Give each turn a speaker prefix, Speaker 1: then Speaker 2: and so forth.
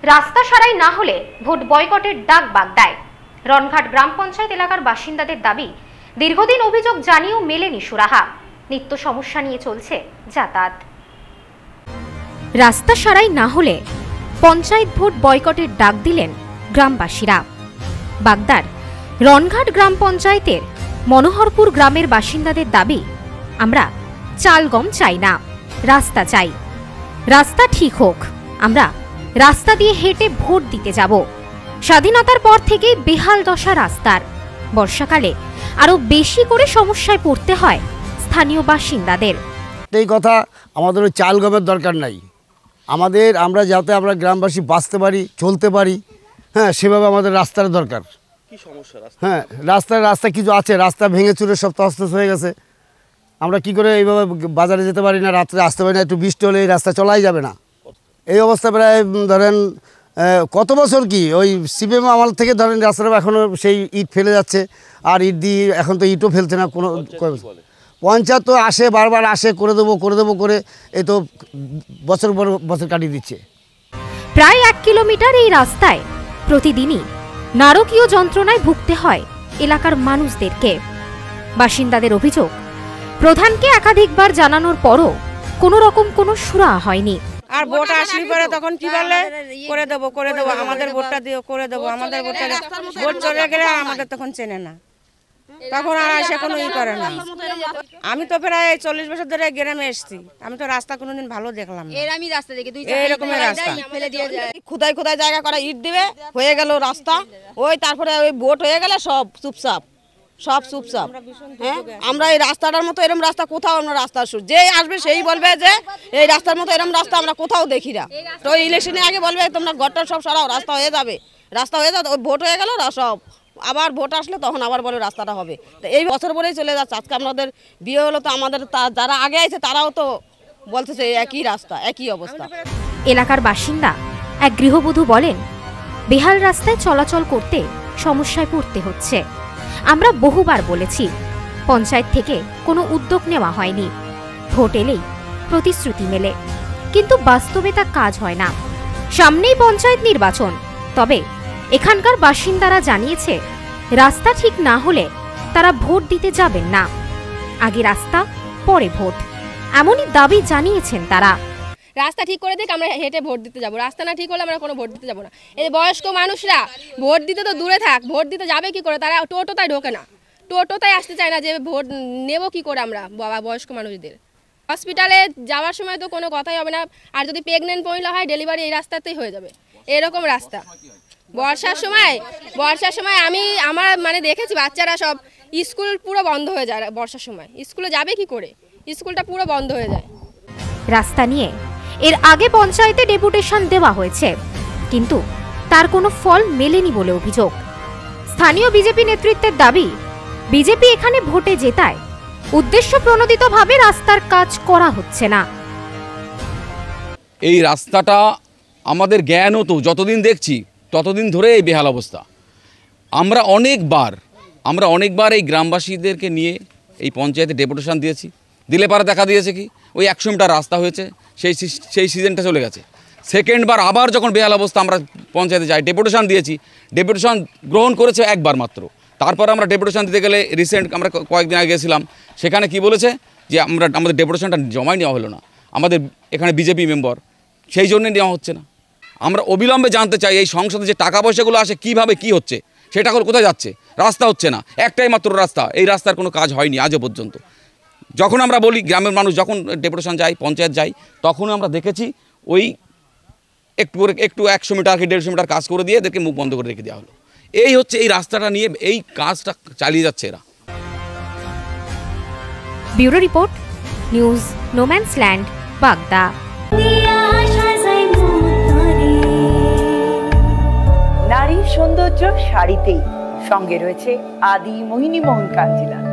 Speaker 1: রাস্তা সারাই না হলে ভোট বয়কটের ডাক বাগদায়। রনঘাট গ্রাম পঞ্চায়েত এলাকার বাসিন্দাদের দাবি, দীর্ঘদিন অভিযোগ জানিয়েও মেলেনি সুরাহা। নিত্য সমস্যা নিয়ে চলছে যাতায়াত। রাস্তা সারাই না হলে পঞ্চায়েত ভোট বয়কটের ডাক দিলেন গ্রামবাসীরা। বাগদার রনঘাট গ্রাম পঞ্চায়েতের মনোহরপুর গ্রামের বাসিন্দাদের দাবি, আমরা চাল গম চাই না, রাস্তা চাই। রাস্তা ঠিক হোক, আমরা রাস্তা দিয়ে হেঁটে ভোট দিতে যাব। স্বাধীনতার পর থেকেই বেহাল দশা রাস্তার। বর্ষাকালে আরো বেশি করে সমস্যায় পড়তে হয় স্থানীয় বাসিন্দাদের।
Speaker 2: এই কথা, আমাদের ওই চাল গমের দরকার নাই। আমরা যাতে আমরা গ্রামবাসী বাঁচতে পারি, চলতে পারি, হ্যাঁ, সেভাবে আমাদের রাস্তার দরকার।
Speaker 3: কি সমস্যা?
Speaker 2: হ্যাঁ, রাস্তা কিছু আছে, রাস্তা ভেঙে চুরে সব তছনছ হয়ে গেছে। আমরা কি করে এইভাবে বাজারে যেতে পারি না, রাত্রে আসতে পারি না, একটু বৃষ্টি হলে এই রাস্তা চলাই যাবে না। এই অবস্থা প্রায় ধরেন কত বছর কি ওই সিপিএম আমল থেকে ধরেন রাস্তাটা এখনও সেই ইট ফেলে যাচ্ছে, আর ইট দিয়ে এখন তো ইটও ফেলছে না কোনো। পঞ্চায়েত তো আসে, বারবার আসে, করে দেবো করে এই তো বছর পর বছর কাটিয়ে দিচ্ছে।
Speaker 1: প্রায় 1 কিলোমিটার এই রাস্তায় প্রতিদিনই নারকীয় যন্ত্রণায় ভুগতে হয় এলাকার মানুষদেরকে। বাসিন্দাদের অভিযোগ, প্রধানকে একাধিকবার জানানোর পরও কোনো রকম কোনো সুরাহা হয়নি।
Speaker 4: আর ভোট আসলে পরে তখন কি বলে, করে দেবো আমাদের ভোটটা দিয়ে করে দেবো, আমাদের ভোটটা। ভোট চলে গেলে আমাদের তখন চেনে না, তখন আর এসে কোনো ই করে না। আমি তো প্রায় 40 বছর ধরে গ্রামে এসেছি, আমি তো রাস্তা কোনোদিন ভালো দেখলাম না। এরকমের রাস্তা খুদাই জায়গা করা, ইট দিবে, হয়ে গেল রাস্তা। ওই তারপরে ওই ভোট হয়ে গেলে সব চুপচাপ। হ্যাঁ, আমরা এই রাস্তাটার মতো এরকম রাস্তা কোথাও আমরা রাস্তা যে আসবে সেই বলবে যে এই রাস্তার মতো এরকম রাস্তা আমরা কোথাও দেখি না। তো ইলেকশনে আগে বলবে তোমরা ঘরটা সব সরাও, রাস্তা হয়ে যাবে। ওই ভোট হয়ে গেল সব, আবার ভোট আসলে তখন আবার বলে রাস্তাটা হবে। তো এই বছর বলেই চলে যাচ্ছে। আজকে আমাদের বিয়ে হলো, তো আমাদের যারা আগে আছে তারাও তো বলতেছে একই রাস্তা, একই অবস্থা।
Speaker 1: এলাকার বাসিন্দা এক গৃহবধূ বলেন, বেহাল রাস্তায় চলাচল করতে সমস্যায় পড়তে হচ্ছে। আমরা বহুবার বলেছি, পঞ্চায়েত থেকে কোনো উদ্যোগ নেওয়া হয়নি। ভোট এলেই প্রতিশ্রুতি মেলে, কিন্তু বাস্তবে তা কাজ হয় না। সামনেই পঞ্চায়েত নির্বাচন, তবে এখানকার বাসিন্দারা জানিয়েছে, রাস্তা ঠিক না হলে তারা ভোট দিতে যাবেন না। আগে রাস্তা, পরে ভোট, এমনই দাবি জানিয়েছেন তারা।
Speaker 5: রাস্তা ঠিক করে দিক, আমরা হেঁটে ভোট দিতে যাবো। রাস্তা না ঠিক হলে আমরা কোনো ভোট দিতে যাবো না। এই বয়স্ক মানুষরা ভোট দিতে তো দূরে থাক, ভোট দিতে যাবে কি করে? তারা টোটোতায় ঢোকে না, টোটোতায় আসতে চায় না, যে ভোট নেব কি করে আমরা বাবা বয়স্ক মানুষদের। হসপিটালে যাওয়ার সময় তো কোনো কথাই হবে না। আর যদি প্রেগনেন্ট মহিলা হয়, ডেলিভারি এই রাস্তাতেই হয়ে যাবে। এরকম রাস্তা। বর্ষার সময় আমার মানে দেখেছি, বাচ্চারা সব স্কুল পুরো বন্ধ হয়ে যায়। বর্ষার সময় স্কুলে যাবে কি করে? স্কুলটা পুরো বন্ধ হয়ে যায়।
Speaker 1: রাস্তা নিয়ে এর আগে পঞ্চায়েতে ডেপুটেশন দেওয়া হয়েছে, কিন্তু তার কোনো ফল মেলেনি বলে অভিযোগ। স্থানীয় বিজেপি নেতৃত্বের দাবি, বিজেপি এখানে ভোটে জেতায় উদ্দেশ্য প্রণোদিতভাবে রাস্তার কাজ করা হচ্ছে না।
Speaker 3: এই রাস্তাটা আমাদের জ্ঞান হতো, যতদিন দেখছি ততদিন ধরে এই বেহাল অবস্থা। আমরা অনেকবার এই গ্রামবাসীদেরকে নিয়ে এই পঞ্চায়েতে ডেপুটেশন দিয়েছি। দিলে পারে দেখা দিয়েছে কি, ওই 100 মিটার রাস্তা হয়েছে, সেই সিজনটা চলে গেছে। সেকেন্ডবার আবার যখন বেহাল অবস্থা, আমরা পঞ্চায়েতে যাই, ডেপুটেশন দিয়েছি, ডেপুটেশন গ্রহণ করেছে একবার মাত্র। তারপর আমরা ডেপুটেশন দিতে গেলে রিসেন্ট আমরা কয়েকদিন আগে গেছিলাম, সেখানে কি বলেছে যে আমাদের ডেপুটেশনটা জমাই নেওয়া হলো না, আমাদের এখানে বিজেপি মেম্বার, সেই জন্য নেওয়া হচ্ছে না। আমরা অবিলম্বে জানতে চাই, এই সংসদে যে টাকা পয়সাগুলো আসে কীভাবে কি হচ্ছে, সেটা কোথায় যাচ্ছে? রাস্তা হচ্ছে না, একটাই মাত্র রাস্তা, এই রাস্তার কোনো কাজ হয়নি আজও পর্যন্ত। যখন আমরা বলি, গ্রামের মানুষ যখন ডেপুটেশন যাই, পঞ্চায়েত যাই, তখন আমরা দেখেছি ওই একটু 100 মিটার কি 150 মিটার কাজ করে দিয়ে এদেরকে মুখ বন্ধ করে রেখে দেওয়া হলো। এই হচ্ছে এই রাস্তাটা নিয়ে এই কাজটা চালিয়ে যাচ্ছে এরা।
Speaker 1: ব্যুরো রিপোর্ট, নিউজ নোম্যান্সল্যান্ড, বাগদা।
Speaker 6: নারীর সৌন্দর্য শাড়িতেই, সঙ্গে রয়েছে আদি মোহিনী মোহন কাঞ্জিলা।